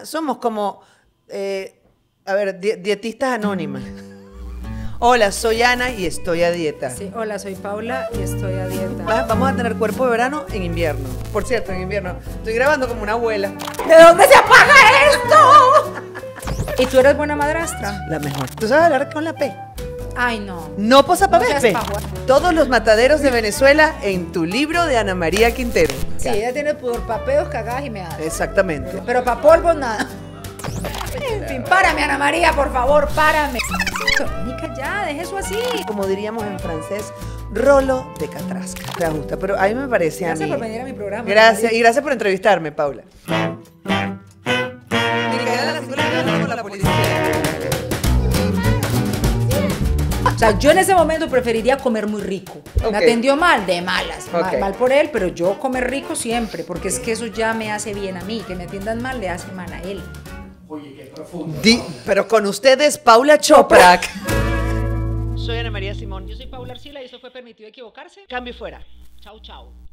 Somos como, a ver, dietistas anónimas. Hola, soy Ana y estoy a dieta. Sí, hola, soy Paula y estoy a dieta. Vamos a tener cuerpo de verano en invierno. Por cierto, en invierno. Estoy grabando como una abuela. ¿De dónde se apaga esto? ¿Y tú eres buena madrastra? La mejor. ¿Tú sabes hablar con la P? Ay, no. No posa pa' No seas P. pajua. Todos los mataderos de Venezuela en tu libro de Ana María Quintero. Sí, ella tiene pudor pa' pedos, cagadas y meadas. Exactamente. Pero pa' polvos, nada. En fin, párame, Ana María, por favor, párame. Nica, ya, deje eso así. Como diríamos en francés, rolo de catrasca. Te gusta, pero a mí me parece Gracias a mí. por venir a mi programa. Gracias, y gracias por entrevistarme, Paula. La policía. O sea, yo en ese momento preferiría comer muy rico. Ok. Me atendió mal, de malas. Ok. Mal por él, pero yo comer rico siempre, porque es que eso ya me hace bien a mí. Que me atiendan mal le hace mal a él. Pero con ustedes, Paula Choprak. Soy Ana María Simón. Yo soy Paula Arcila y eso fue permitido equivocarse. Cambio fuera. Chau, chau.